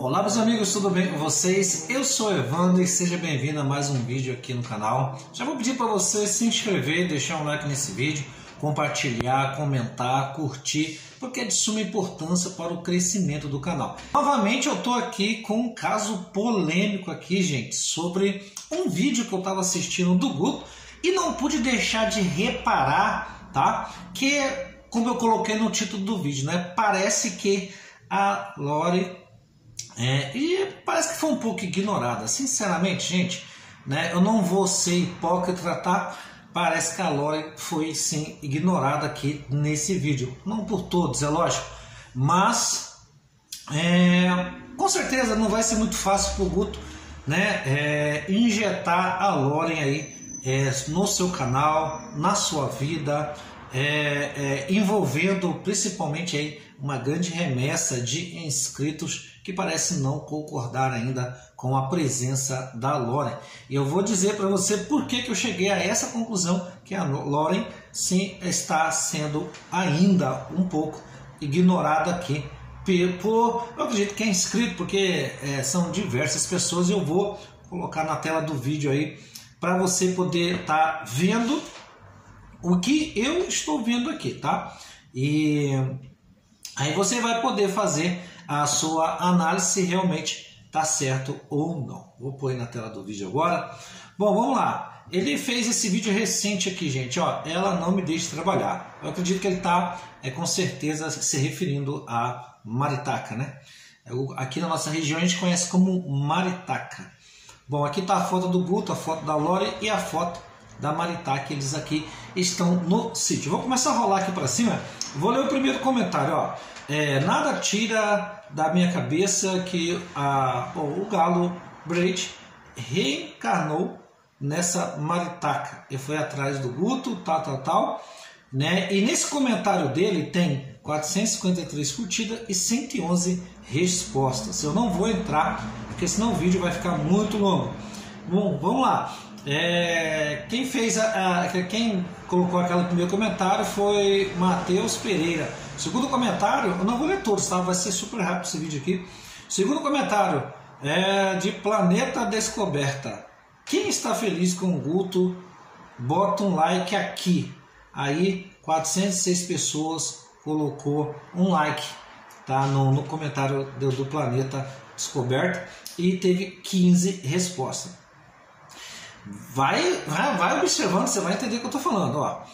Olá meus amigos, tudo bem com vocês? Eu sou Evandro e seja bem-vindo a mais um vídeo aqui no canal. Já vou pedir para você se inscrever, deixar um like nesse vídeo, compartilhar, comentar, curtir, porque é de suma importância para o crescimento do canal. Novamente eu estou aqui com um caso polêmico aqui, gente, sobre um vídeo que eu estava assistindo do Guto e não pude deixar de reparar, tá? Que, como eu coloquei no título do vídeo, né? Parece que a Lori... e parece que foi um pouco ignorada, sinceramente, gente, né? Eu não vou ser hipócrita, tá? Parece que a Lori foi sim ignorada aqui nesse vídeo, não por todos, é lógico, mas com certeza não vai ser muito fácil para o Guto, né? Injetar a Lori aí no seu canal, na sua vida, envolvendo principalmente aí uma grande remessa de inscritos que parece não concordar ainda com a presença da Lori. E eu vou dizer para você por que eu cheguei a essa conclusão, que a Lori sim está sendo ainda um pouco ignorada aqui eu acredito que é inscrito, porque são diversas pessoas. Eu vou colocar na tela do vídeo aí para você poder estar vendo o que eu estou vendo aqui, tá? E aí você vai poder fazer a sua análise se realmente está certo ou não. Vou pôr aí na tela do vídeo agora. Bom, vamos lá. Ele fez esse vídeo recente aqui, gente. Ó, ela não me deixa trabalhar. Eu acredito que ele está, com certeza, se referindo a maritaca, né? Aqui na nossa região a gente conhece como maritaca. Bom, aqui está a foto do Guto, a foto da Lori e a foto da maritaca. Eles aqui estão no sítio. Vou começar a rolar aqui para cima. Vou ler o primeiro comentário, ó. Nada tira da minha cabeça que o galo Braid reencarnou nessa maritaca e foi atrás do Guto, tal, né? E nesse comentário dele tem 453 curtidas e 111 respostas. Eu não vou entrar, porque senão o vídeo vai ficar muito longo. Bom, vamos lá. Quem colocou aquele primeiro comentário foi Matheus Pereira. Segundo comentário, eu não vou ler todos, tá? Vai ser super rápido esse vídeo aqui. Segundo comentário é de Planeta Descoberta. Quem está feliz com o Guto, bota um like aqui. Aí 406 pessoas colocou um like, tá? No comentário do Planeta Descoberta e teve 15 respostas. Vai observando, você vai entender o que eu estou falando, ó.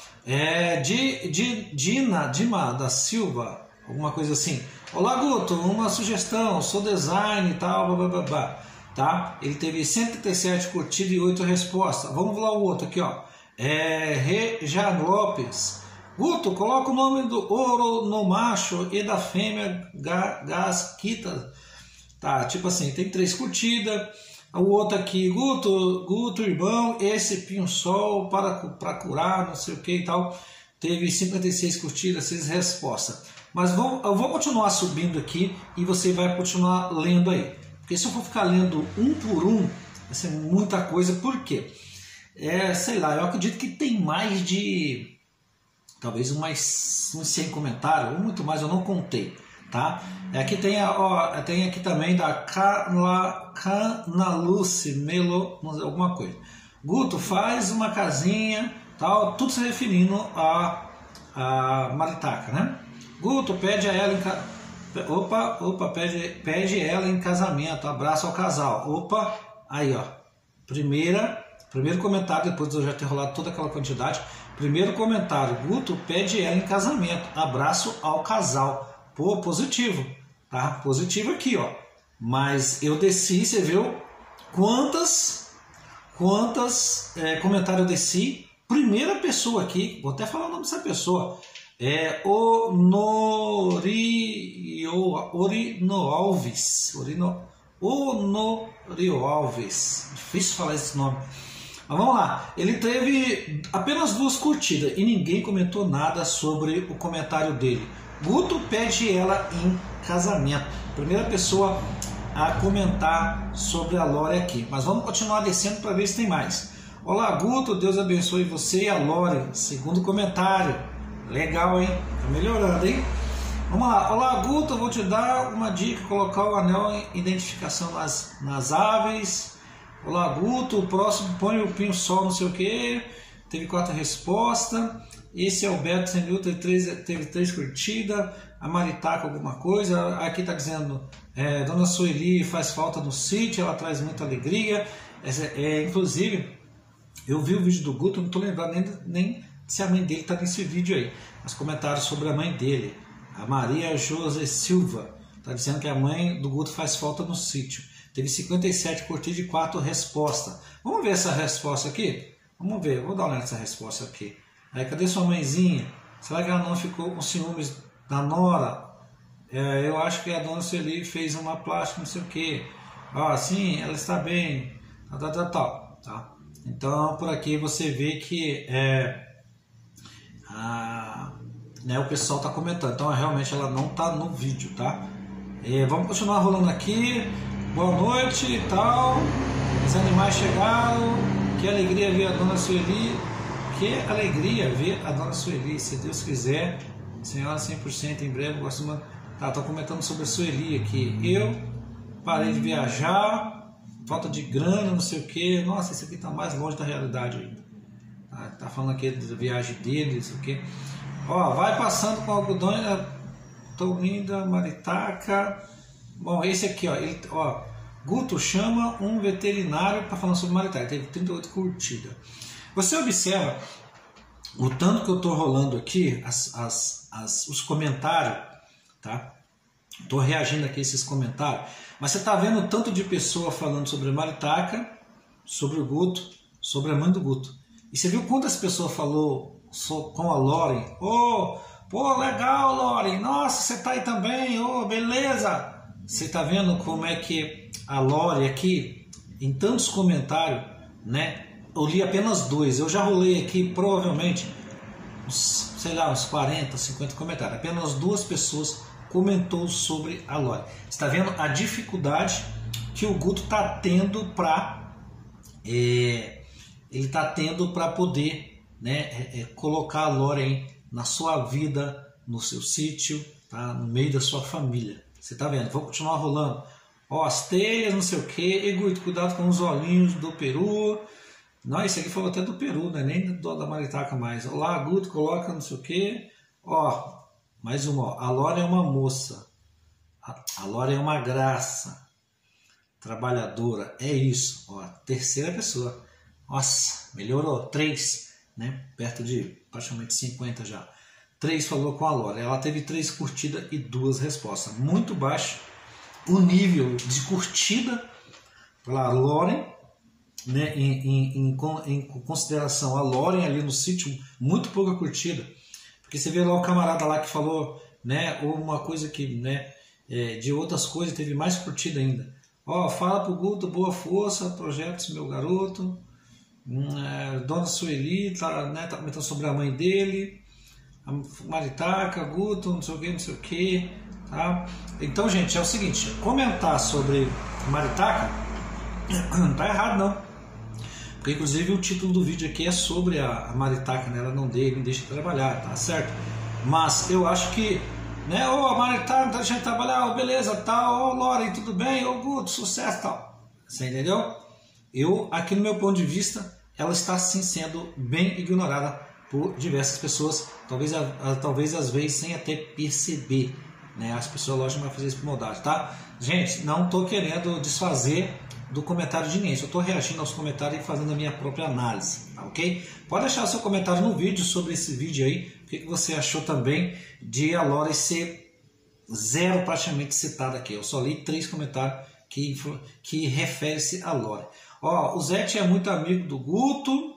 Dima da Silva, alguma coisa assim. Olá Guto, uma sugestão, sou design e tal, blá, blá, blá, tá? Ele teve 137 curtidas e 8 respostas. Vamos lá o outro aqui, ó. Rejan Lopes. Guto, coloca o nome do ouro no macho e da fêmea gasquita. Tá, tipo assim, tem 3 curtidas. O outro aqui, Guto, irmão, esse pinho-sol para curar, não sei o que e tal. Teve 56 curtidas, 6 respostas. Mas eu vou continuar subindo aqui e você vai continuar lendo aí. Porque se eu for ficar lendo um por um, vai ser muita coisa. Por quê? Sei lá, eu acredito que tem mais de... talvez uns 100 comentários, ou muito mais, eu não contei. Tá? Aqui tem aqui também da Canaluce Melo, alguma coisa. Guto, faz uma casinha, tal, tudo se referindo a maritaca, né? Guto, pede a ela pede ela em casamento, abraço ao casal. Opa, aí ó, primeiro comentário, depois de eu já ter rolado toda aquela quantidade. Primeiro comentário, Guto pede ela em casamento, abraço ao casal. Pô, positivo, tá? Positivo aqui, ó. Mas eu desci, você viu quantas comentários eu desci. Primeira pessoa aqui, vou até falar o nome dessa pessoa. Honorio Alves. Difícil falar esse nome. Mas vamos lá. Ele teve apenas 2 curtidas e ninguém comentou nada sobre o comentário dele. Guto pede ela em casamento. Primeira pessoa a comentar sobre a Lori aqui. Mas vamos continuar descendo para ver se tem mais. Olá Guto, Deus abençoe você e a Lori. Segundo comentário. Legal, hein? Tá melhorando, hein? Vamos lá. Olá, Guto, eu vou te dar uma dica, colocar o anel identificação nas aves. Olá, Guto, o próximo põe o pinho sol, não sei o que. Teve 4 respostas. Esse é o Beto Senil, teve 3 curtidas. A Maritaca alguma coisa. Aqui está dizendo, Dona Sueli faz falta no sítio, ela traz muita alegria. Inclusive, eu vi o vídeo do Guto, não estou lembrando nem se a mãe dele está nesse vídeo aí. Os comentários sobre a mãe dele. A Maria José Silva está dizendo que a mãe do Guto faz falta no sítio. Teve 57 curtidas e 4 respostas. Vamos ver essa resposta aqui? Vamos ver, vou dar uma olhada nessa resposta aqui. Aí, cadê sua mãezinha? Será que ela não ficou com ciúmes da nora? Eu acho que a dona Sueli fez uma plástica, não sei o que. Sim, ela está bem. Tá? Então, por aqui você vê que o pessoal está comentando. Então, realmente ela não está no vídeo, tá? Vamos continuar rolando aqui. Boa noite e tal. Os animais chegaram. Que alegria ver a dona Sueli. Que alegria ver a dona Sueli. Se Deus quiser, senhora 100% em breve. Estou comentando sobre a Sueli aqui. Eu parei de viajar, falta de grana, não sei o que. Nossa, esse aqui está mais longe da realidade ainda. Tá falando aqui da viagem dele, não sei o que. Vai passando com algodão. Tô linda, Maritaca. Bom, esse aqui, Guto chama um veterinário para falar sobre Maritaca. Teve 38 curtidas. Você observa o tanto que eu estou rolando aqui, os comentários, tá? Estou reagindo aqui a esses comentários. Mas você está vendo o tanto de pessoa falando sobre a Maritaca, sobre o Guto, sobre a mãe do Guto. E você viu quantas pessoas falou com a Loren? Pô, legal, Loren. Nossa, você tá aí também. Beleza. Você está vendo como é que a Loren aqui, em tantos comentários, né? Eu li apenas 2. Eu já rolei aqui provavelmente uns 40, 50 comentários. Apenas 2 pessoas comentou sobre a Loren. Você está vendo a dificuldade que o Guto está tendo para poder, né, colocar a Loren na sua vida, no seu sítio, tá? No meio da sua família. Você está vendo? Vou continuar rolando. As teias, não sei o que. E Guto, cuidado com os olhinhos do peru. Não, esse aqui falou até do peru, né? Nem da Maritaca mais. Olá, Guto, coloca não sei o que. Mais uma. A Loren é uma moça. A Loren é uma graça. Trabalhadora. É isso. Terceira pessoa. Nossa, melhorou. 3, né? Perto de praticamente 50 já. 3 falou com a Loren. Ela teve 3 curtidas e 2 respostas. Muito baixo o nível de curtida pela Loren, né? Em consideração a Loren ali no sítio, muito pouca curtida. Porque você vê lá o camarada lá que falou, né? Uma coisa que, né? De outras coisas teve mais curtida ainda. Fala pro Guto, boa força, projetos, meu garoto. Dona Sueli tá comentando sobre a mãe dele. A Maritaca, Guto, não sei o que, tá? Então, gente, é o seguinte, comentar sobre Maritaca não tá errado, não. Porque, inclusive, o título do vídeo aqui é sobre a Maritaca, né? Ela não deixa de trabalhar, tá certo? Mas eu acho que, né? A Maritaca não tá deixando de trabalhar, beleza, tal, Loren, tudo bem, Guto, sucesso, tal. Você entendeu? Aqui no meu ponto de vista, ela está, sim, sendo bem ignorada por diversas pessoas, talvez às vezes sem até perceber, né? As pessoas, lógico, vão fazer isso por maldade, tá? Gente, não estou querendo desfazer do comentário de ninguém, só estou reagindo aos comentários e fazendo a minha própria análise, tá, ok? Pode deixar o seu comentário no vídeo sobre esse vídeo aí, o que você achou também de a Loren ser 0 praticamente citada aqui. Eu só li 3 comentários que refere-se a Loren. O Zete é muito amigo do Guto,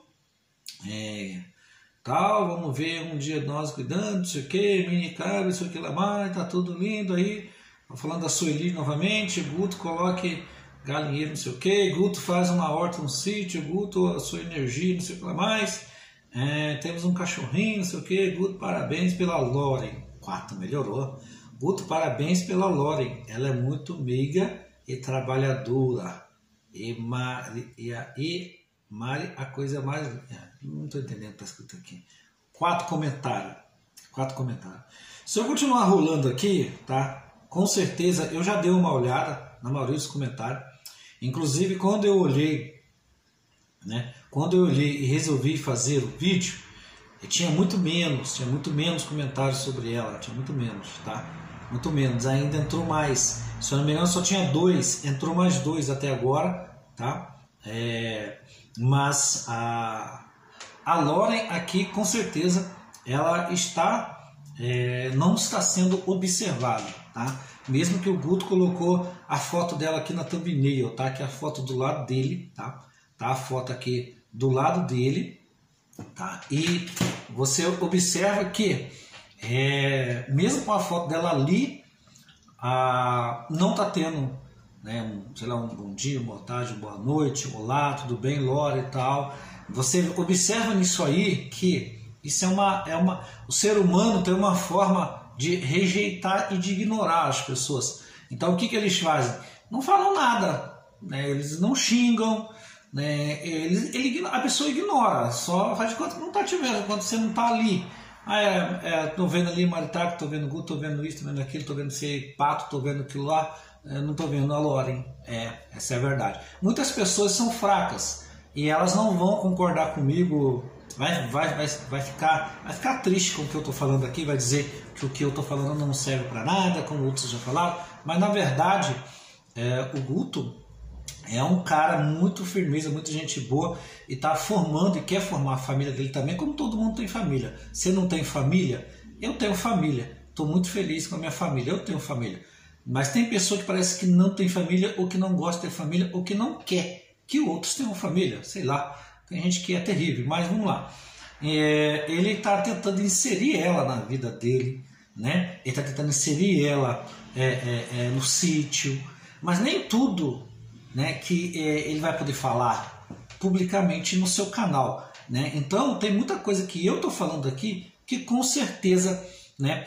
vamos ver um dia nós cuidando, não sei o que, mini cabra, não sei o que lá mais, tá tudo lindo aí. Falando da Sueli novamente, Guto coloque galinheiro, não sei o que, Guto faz uma horta no sítio, Guto, a sua energia, não sei o que lá mais. Temos um cachorrinho, não sei o que, Guto, parabéns pela Loren. 4, melhorou. Guto, parabéns pela Loren, ela é muito meiga e trabalhadora. Mari, a coisa mais... Não estou entendendo o que está escrito aqui. 4 comentários. Se eu continuar rolando aqui, tá? Com certeza eu já dei uma olhada na maioria dos comentários. Inclusive quando eu olhei, né? Quando eu olhei e resolvi fazer o vídeo, tinha muito menos comentários sobre ela, tinha muito menos, tá? Muito menos, ainda entrou mais. Se eu não me engano, só tinha 2, entrou mais 2 até agora, tá? Mas a Lauren aqui, com certeza, ela está, não está sendo observada, tá? Mesmo que o Guto colocou a foto dela aqui na thumbnail, tá? Que é a foto do lado dele, tá? Tá a foto aqui do lado dele, tá? E você observa que, mesmo com a foto dela ali, não está tendo, né, sei lá, um bom dia, boa tarde, boa noite, olá, tudo bem, Laura e tal. Você observa nisso aí que isso o ser humano tem uma forma de rejeitar e de ignorar as pessoas. Então o que eles fazem? Não falam nada, né? Eles não xingam, né? A pessoa ignora, só faz de conta que não está te vendo, quando você não está ali. Tô vendo ali Maritac, tô vendo Guto, tô vendo isso, tô vendo aquilo, tô vendo esse Pato, tô vendo aquilo lá, não tô vendo a Lauren. Essa é a verdade. Muitas pessoas são fracas e elas não vão concordar comigo, vai ficar triste com o que eu tô falando aqui, vai dizer que o que eu tô falando não serve para nada, como outros já falaram, mas na verdade o Guto é um cara muito firmeza, muita gente boa e está formando e quer formar a família dele também, como todo mundo tem família. Você não tem família? Eu tenho família. Estou muito feliz com a minha família. Eu tenho família. Mas tem pessoa que parece que não tem família, ou que não gosta de ter família, ou que não quer que outros tenham família. Sei lá. Tem gente que é terrível, mas vamos lá. Ele está tentando inserir ela na vida dele, né? Ele está tentando inserir ela no sítio, mas nem tudo, né, que ele vai poder falar publicamente no seu canal, né? Então tem muita coisa que eu estou falando aqui que com certeza, né,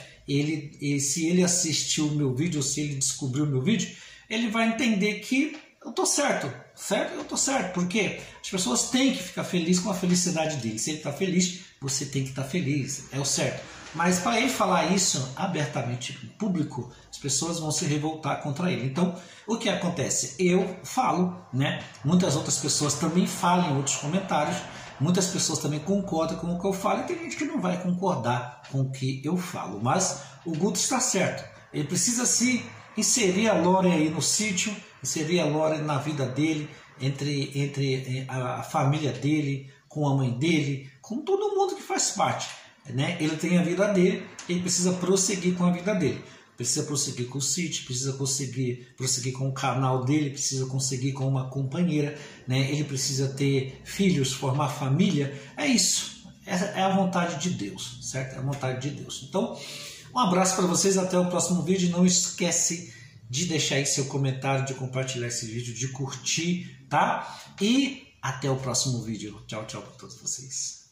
se ele assistiu o meu vídeo, ou se ele descobriu o meu vídeo, ele vai entender que eu estou certo, eu estou certo, porque as pessoas têm que ficar felizes com a felicidade dele. Se ele está feliz, você tem que estar feliz, é o certo. Mas para ele falar isso abertamente em público, as pessoas vão se revoltar contra ele. Então, o que acontece? Eu falo, né? Muitas outras pessoas também falam em outros comentários, muitas pessoas também concordam com o que eu falo, e tem gente que não vai concordar com o que eu falo. Mas o Guto está certo. Ele precisa se inserir a Lauren aí no sítio, inserir a Lauren na vida dele, entre a família dele, com a mãe dele, com todo mundo que faz parte, né? Ele tem a vida dele, ele precisa prosseguir com a vida dele, precisa prosseguir com o sítio, precisa prosseguir com o canal dele, precisa conseguir com uma companheira, né? Ele precisa ter filhos, formar família. É isso, é a vontade de Deus, certo? É a vontade de Deus. Então, um abraço para vocês, até o próximo vídeo. Não esquece de deixar aí seu comentário, de compartilhar esse vídeo, de curtir, tá? E até o próximo vídeo. Tchau, tchau para todos vocês.